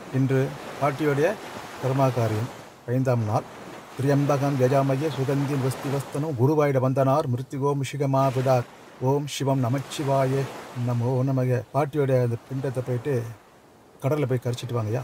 இன்று பாட்டியோடைய கர்மாகாரியம் 5ஆம் நாள். திரியம்பகம் யஜாமய சுகந்தி வஸ்திவஸ்தனம் குருவாயிட வந்தனார் மிருத்திகோ மிஷிகமா விடார். ஓம் சிவம் நமச்சிவாய நமோ நமக. பாட்டியோடைய அந்த பிண்டத்தை போயிட்டு கடலில் போய் கரைச்சிட்டு வாங்கய்யா.